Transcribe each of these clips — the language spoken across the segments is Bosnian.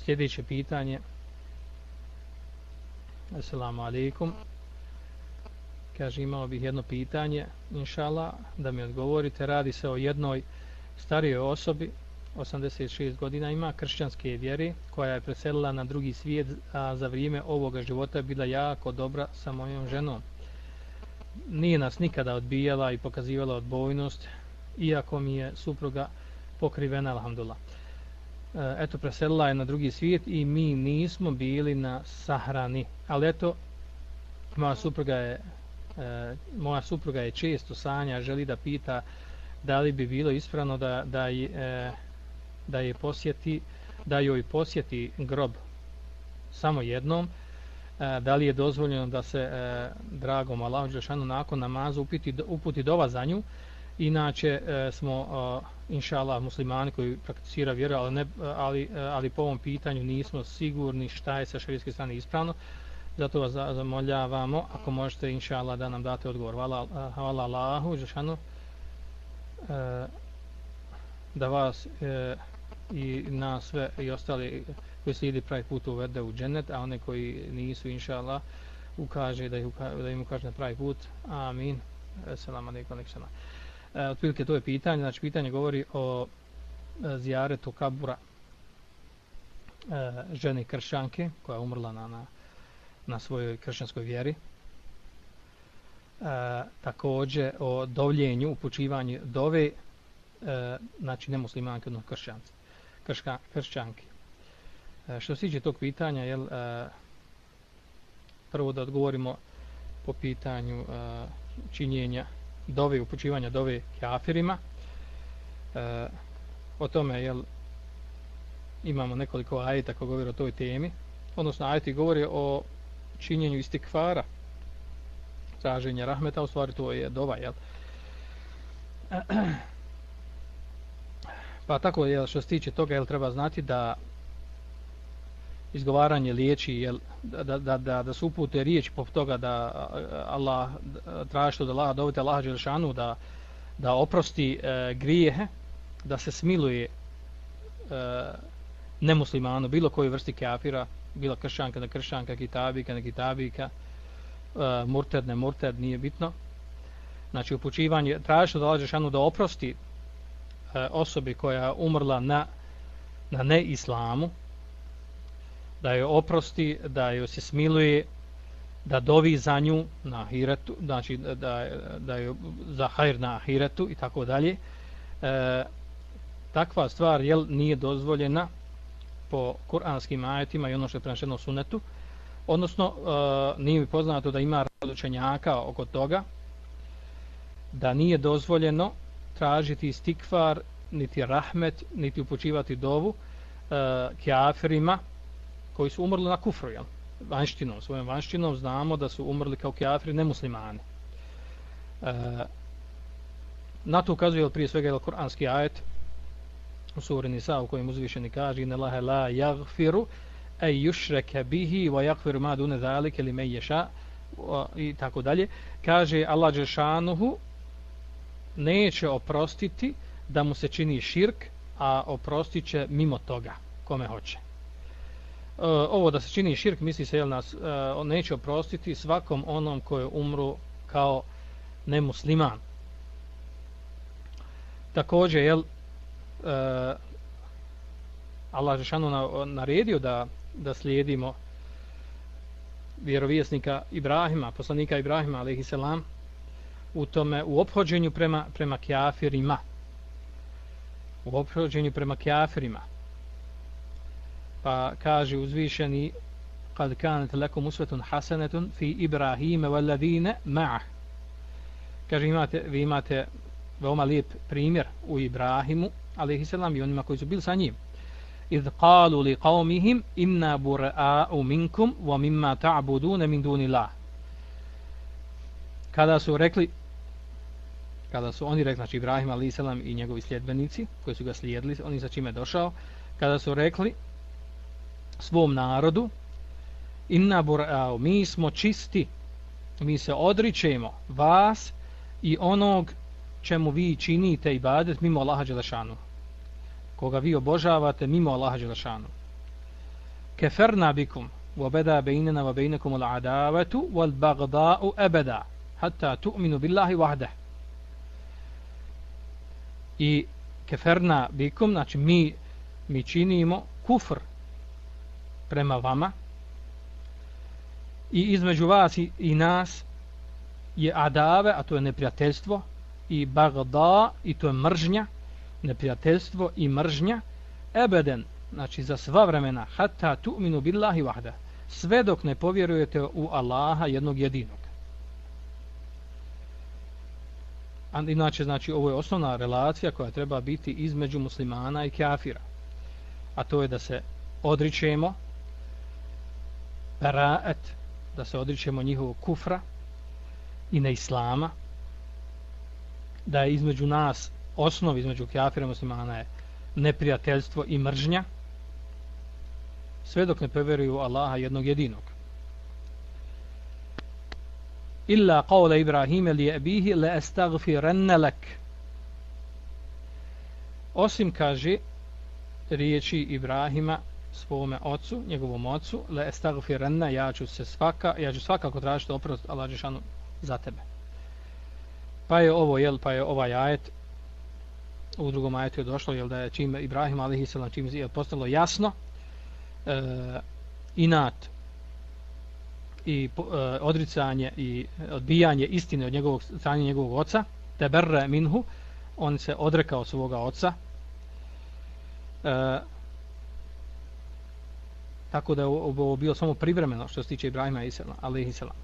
Sljedeće pitanje. Assalamu alaikum. Kaže, imao bih jedno pitanje, inšallah, da mi odgovorite. Radi se o jednoj starijoj osobi, 86 godina ima, kršćanske vjere, koja je preselila na drugi svijet, a za vrijeme ovoga života je bila jako dobra sa mojom ženom. Nije nas nikada odbijala i pokazivala odbojnost, iako mi je supruga pokrivena, alhamdulillah. Eto, preselila je na drugi svijet i mi nismo bili na sahrani. Ali eto, moja supruga je često sanja, želi da pita da li bi bilo ispravno da joj posjeti grob samo jednom, da li je dozvoljeno da se dragom Allahu dželešanu nakon namaza uputi dova za nju. Inače smo inšallah muslimani koji prakticira vjeru, ali po ovom pitanju nismo sigurni šta je sa šerijske strane ispravno. Zato vas zamoljavamo, ako možete inšallah da nam date odgovor. Hvala Allahu dželešanu da vas i nas sve i ostali koji slijedi pravi put uvede u džennet, a one koji nisu inšallah ukaže da im ukaže na pravi put. Amin. Selam alejkum. Otprilike to je pitanje. Znači pitanje govori o zijaretu kabura žene kršćanke koja je umrla na svojoj kršćanskoj vjeri. Također o dovljenju, upućivanju dove, znači nemuslimanke, odnosno kršćanke. Što se tiče tog pitanja, prvo da odgovorimo po pitanju činjenja dove, upućivanja dove kafirima. O tome imamo nekoliko ajeta koji govori o toj temi, odnosno ajeti govori o činjenju istikfara, traženja rahmeta, u stvari to je dova, Pa tako, što se tiče toga, treba znati da izgovaranje liječi, da su upute riječi poput toga da Allah traži od Allaha, dovite Allaha dželešanu da oprosti grijehe, da se smiluje nemuslimanu, bilo koji vrsti kafira, bilo kršćanka, ne kršćanka, kitabika, ne kitabika, murted, ne murted, nije bitno. Znači upućivanje, traži od Allaha dželešanu da oprosti osobi koja je umrla na neislamu, da joj oprosti, da joj se smiluje, da dovi za nju na ahiretu, znači da joj za hajr na ahiretu i tako dalje. Takva stvar nije dozvoljena po kuranskim ajetima i ono što je preneseno u sunnetu. Odnosno, nije mi poznato da ima razučenjaka oko toga, da nije dozvoljeno tražiti istikfar, niti rahmet, niti upućivati dovu kafirima koji su umrli na kufru, vanštinom, svojom vanštinom znamo da su umrli kao kafiri, nemuslimani. Na to ukazuje prije svega kuranski ajet u suri Nisa u kojem uzvišeni kaže inna Allaha la yaghfiru an yushraka bihi wa yaghfiru ma dune zalika limen yasha i tako dalje. Kaže Allah dželešanohu neće oprostiti da mu se čini širk, a oprostit će mimo toga kome hoće. Ovo da se čini širk misli se on neće oprostiti svakom onom koji je umru kao nemusliman. Također Allah dželešanu naredio da slijedimo vjerovjesnika Ibrahima, poslanika Ibrahima alejhiselam u ophođenju prema kafirima. U ophođenju prema kafirima. Pa kaže uzvišeni kad kanat lakum uswatun hasanatun fi Ibrahima walladine ma'ah. Kaže vi imate veoma lijep primjer u Ibrahimu alejhiselam i onima koji su bili sa njim. Iz qalu li qaumihim inna bura'u minkum wa mimma ta'budun min dunillah. Kada su oni rekli, znači Ibrahim alejhiselam i njegovi sljedbenici koji su ga slijedili, oni sa čime je došao, kada su rekli svom narodu inna bura'u, mi smo čisti, mi se odričemo vas i onog čemu vi činite ibadet mimo Allaha dželešanu, koga vi obožavate mimo Allaha dželešanu. keferna bikum wa bada bainana wa bainakum al-adawatu wal baghda'u abada hatta tu'minu billahi wahdah. I keferna bikum, znači mi činimo kufr prema vama i između vas i nas je adave, a to je neprijateljstvo, i bagda, i to je mržnja, neprijateljstvo i mržnja, ebeden, znači za sva vremena, hatta tu'minu billahi wahda, sve dok ne povjerujete u Allaha jednog jedinog. Inače, znači, ovo je osnovna relacija koja treba biti između muslimana i kafira, a to je da se odričemo baraat, da se odričemo njihovog kufra i neislama, da je između nas osnov, između kafira i muslimana je neprijateljstvo i mržnja, sve dok ne povjeruju Allaha jednog jedinog. Illa qawla Ibrahima li abihi la astaghfiranna lak. Osim, kaže, riječi Ibrahima svome ocu, njegovom ocu, la astaghfiranna, ja ću svakako tražiti oprost Allah dželešanu za tebe. Pa je ovo, pa je ovaj ajet, u drugom ajetu je došlo, da je čim Ibrahim alejhiselam, čim je postalo jasno inat i odricanje i odbijanje istine od njegovog strane njegovog oca, teberre minhu, on se odrekao svoga oca, tako da je ovo bilo samo privremeno što se tiče Ibrahima alejhiselam.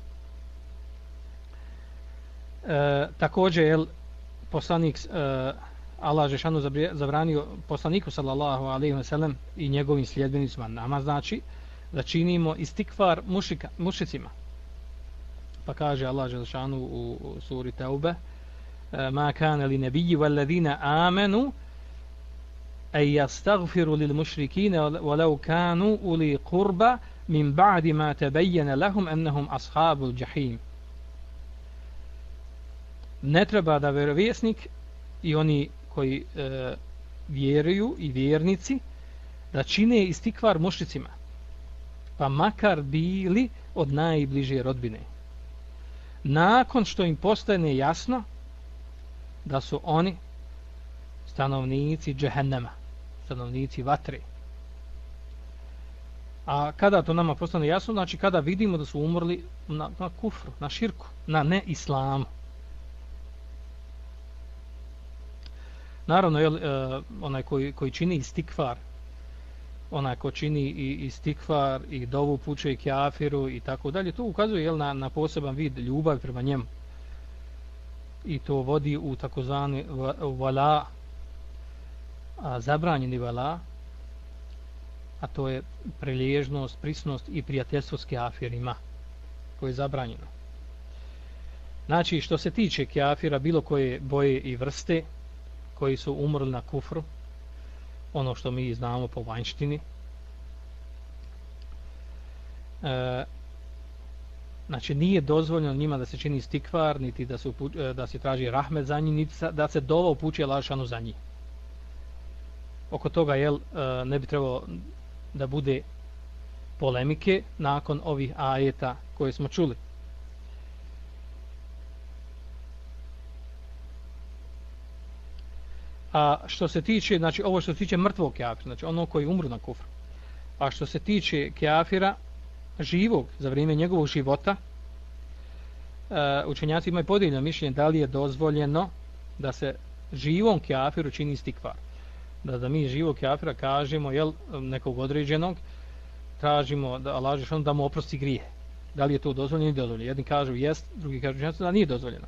Također je poslanik Allah dželešanu zabranio poslaniku sallallahu alejhi ve sellem i njegovim sljedbenicima nama, znači da činimo istikvar mušicima. Pa kaže Allah dželešanu u suri Teube: ma kana li nabiyyi wal ladina amanu ay yastaghfiru lil mushrikeen walau kanu uli qurba min ba'di ma tabayyana lahum annahum ashabul jahim. Ne treba da vjerovjesnik i oni koji vjeruju i vjernici da čine istikvar mušricima, pa makar bili od najbliže rodbine, nakon što im postane jasno da su oni stanovnici džehennema, stanovnici vatre. A kada to nama postane jasno, znači kada vidimo da su umrli na kufru, na širku, na neislamu. Naravno, onaj koji čini istikvar, onaj ko čini i istikvar i dovu puče i kafiru i tako dalje, to ukazuje na poseban vid ljubavi prema njemu. I to vodi u takozvani vala, zabranjeni vala, a to je prelježnost, prisnost i prijateljstvo s kafirima, koje je zabranjeno. Znači, što se tiče kafira, bilo koje boje i vrste, koji su umrli na kufru, ono što mi znamo po vanjštini, znači nije dozvoljeno njima da se čini istikvar, niti da se traži rahmet za njih, niti da se dova upućuje Allah dželešanu za njih. Oko toga ne bi trebalo da bude polemike nakon ovih ajeta koje smo čuli. A što se tiče, znači ovo što se tiče mrtvog kafira, znači ono koji umru na kufru. A što se tiče kafira živog, za vrijeme njegovog života, učenjaci imaju podijeljeno mišljenje da li je dozvoljeno da se živom kafiru čini istikvar. Da mi živog kafira kažemo, nekog određenog, tražimo da Allah dželešanu da mu oprosti grije. Da li je to dozvoljeno ili dozvoljeno? Jedni kažu jest, drugi kažu da nije dozvoljeno.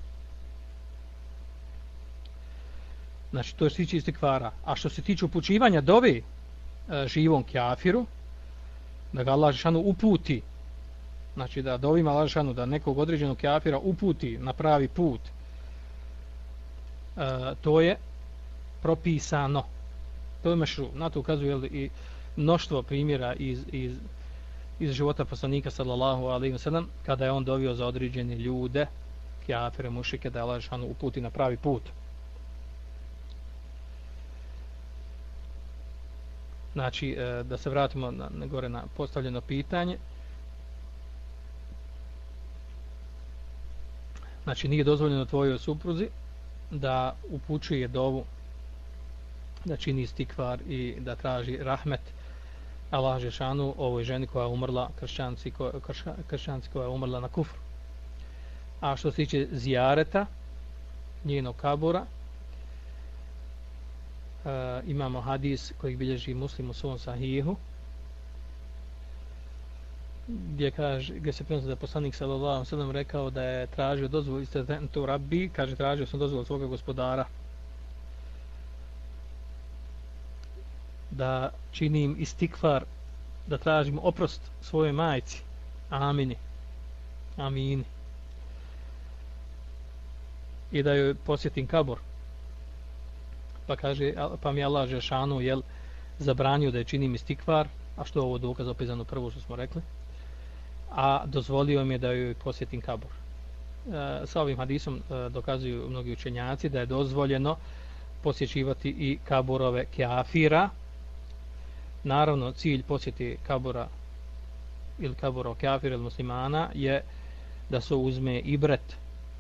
Znači, to se tiče istikvara. A što se tiče upućivanja dove živom kafiru, da ga Allah dželešanu uputi, znači da dovima Allah dželešanu da nekog određenog kafira uputi na pravi put, to je propisano. To je mešru. Na to ukazuje i mnoštvo primjera iz života poslanika sallallahu alejhi ve sellem, kada je on dovio za određene ljude, kafire, mušrike, da Allah dželešanu uputi na pravi put. Znači, da se vratimo gore na postavljeno pitanje. Znači, nije dozvoljeno tvojoj supruzi da upućuje dovu, da čini istikvar i da traži rahmet Allah dželešanu ovoj ženi koja je umrla, kršćanci koja je umrla na kufru. A što se tiče zijareta njenog kabura, imamo hadis koji bilježi Muslim u svom sahihu, gdje se prenosi da je poslanik sallallahu alejhi ve sellem rekao da je tražio dozvolu istazentu rabbi, kaže tražio sam dozvolu svoga gospodara da činim istikvar, da tražim oprost svojoj majci. Amini. Amini. I da joj posjetim kabor. Pa kaže, pa mi Allah dželešanu zabranio da je činim istikvar, a što je ovo dokaz opet za ono prvo što smo rekli, a dozvolio mi je da joj posjetim kabor. Sa ovim hadisom dokazuju mnogi učenjaci da je dozvoljeno posjećivati i kaborove kafira. Naravno, cilj posjeti kabora ili kabora kafira ili muslimana je da se uzme ibret,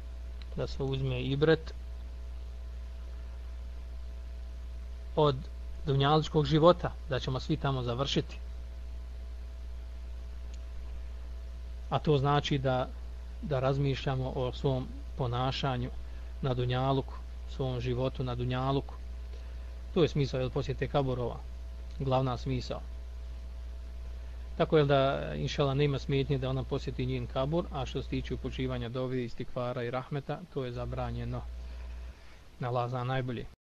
od dunjaličkog života, da ćemo svi tamo završiti. A to znači da razmišljamo o svom ponašanju na dunjaluku, svom životu na dunjaluku. To je smisao posjete kaborova, glavna smisao. Tako je da inšala nema smetnje da ona posjeti njen kabor, a što se tiče upućivanja dovi, istikvara i rahmeta, to je zabranjeno. Allah zna najbolje.